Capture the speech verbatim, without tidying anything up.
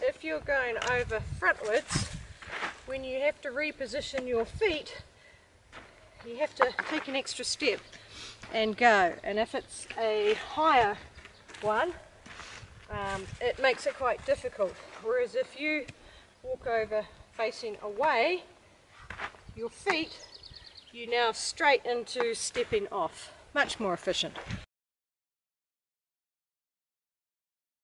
if you're going over frontwards, when you have to reposition your feet, you have to take an extra step and go. And if it's a higher one, um, it makes it quite difficult. Whereas if you walk over facing away, your feet, you now straight into stepping off. Much more efficient.